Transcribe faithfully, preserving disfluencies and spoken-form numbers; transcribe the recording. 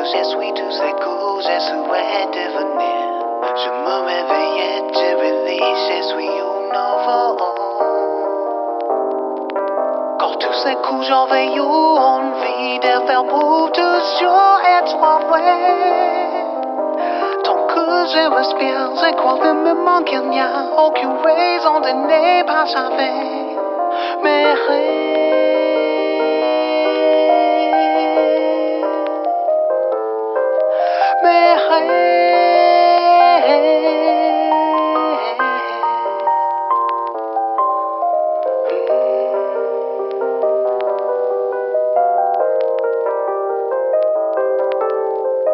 j'ai suis tous ces coups, j'ai souhaité devenir. Je me réveillais, je relis, je suis un nouveau. Quand tous ces coups j'avais eu envie de faire pour toujours être vrai. Tant que je respire, je crois vraiment qu'il n'y a aucune raison de ne pas savoir. Mais